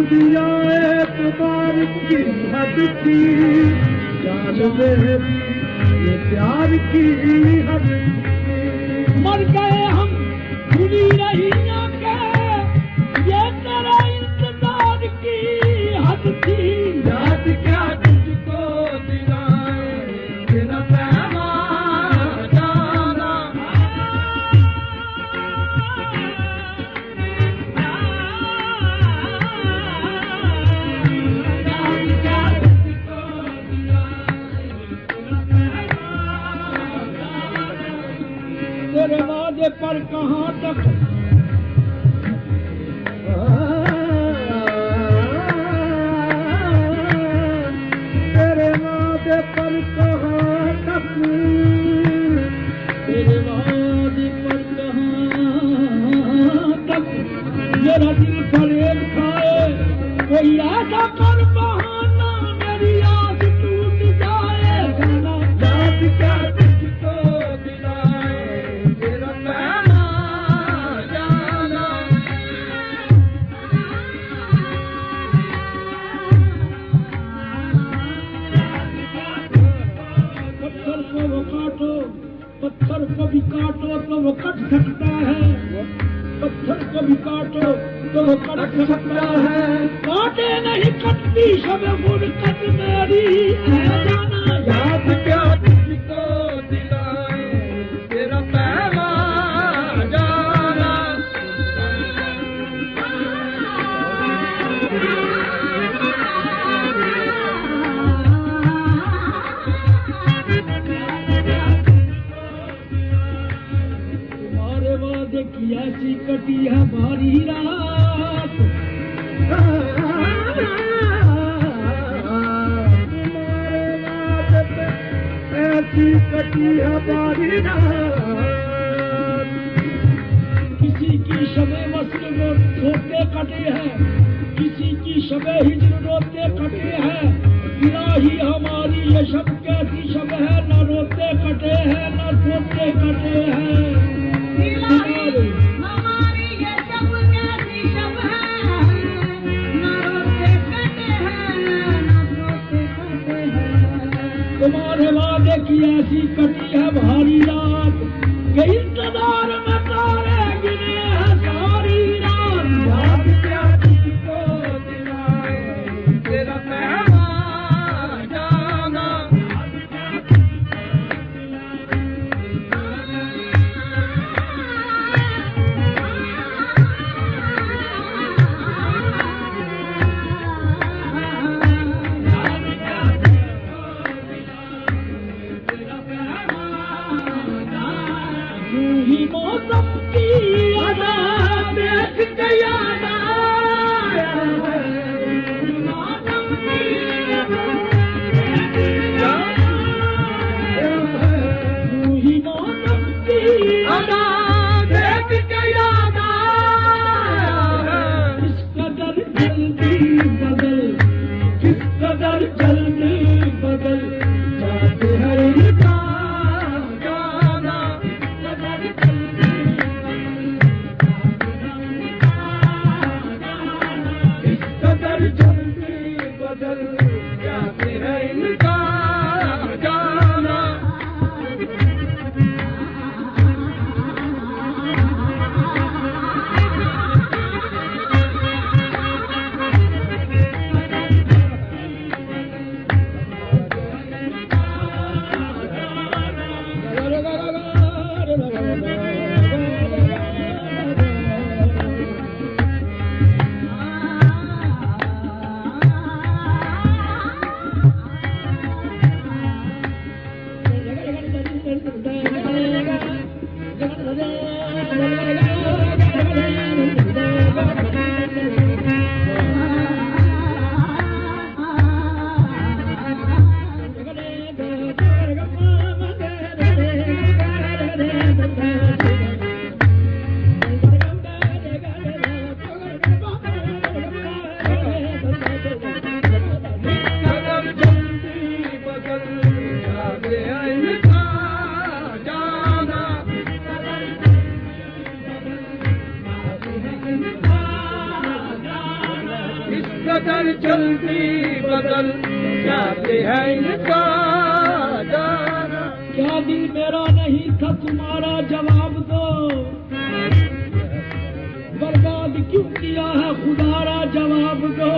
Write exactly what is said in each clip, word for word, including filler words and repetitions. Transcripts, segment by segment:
दिया एतबार की हद थी, जान मेरी ये प्यार की हद थी। मर गए हम भूली रही ना के, ये तेरा इंतजार की हद थी। याद क्या तुझको दिलाए तेरा पैगाम जाना, याद क्या तुझको दिलाए तेरा पैगाम जाना। तेरे वादे पर कहाँ तक तेरे वादे पर कहाँ तक, तेरे वादे पर कहाँ तक मेरा दिल फरेब खाए। कोई ऐसा कर बहाना मेरी आस टूट जाए। जाना याद क्या तुझको दिलाए तेरा पैगाम जाना। पत्थर को वो काटो, पत्थर को भी काटो तो वो कट सकता है। पत्थर को भी काटो तो वो कट सकता है। काटे नहीं कटती शब फुरकत मेरी है जाना। याद क्या तुझको दिलाए तेरा पैगाम जाना। तुम्हारे वादे की ऐसी कटी है बारी रात, ऐसी कटी हमारी रात। किसी की शबे वस्ल रोते कटे हैं, किसी की शबे हिजर रोते कटे हैं। इलाही हमारी ये शब कैसी शब है, न रोते कटे हैं न सोते कटे हैं। इलाही हमारी ये शब कैसी शब है, न रोते कटे हैं न सोते कटे हैं। तुम्हारे वादे की ऐसी कटी है भारी रात, के इंतजार में तारे गिने हैं सारी रात। याद क्या तुझको दिलाए बदल जल्दी बदल जाते हैं इनका जाना। क्या दिल मेरा नहीं था तुम्हारा जवाब दो, बर्बाद क्यों किया है खुदारा जवाब दो।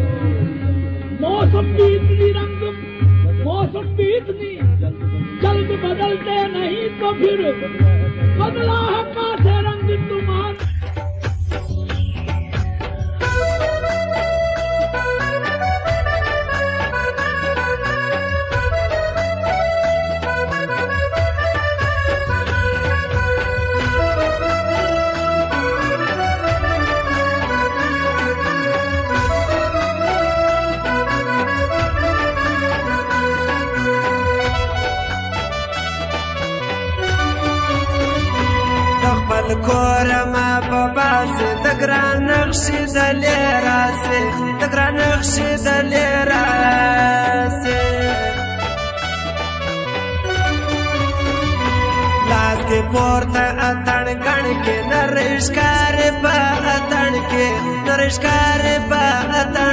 मौसम भी इतनी रंग मौसम भी इतनी जल्द बदलते नहीं तो फिर बदला है कैसे रंग तुम्हारा। کورما په باس د ګران نقشې د لراسه د ګران نقشې د لراسه لاس کې پورته اتن غن کې نرشکار په اتن کې نرشکار په اتن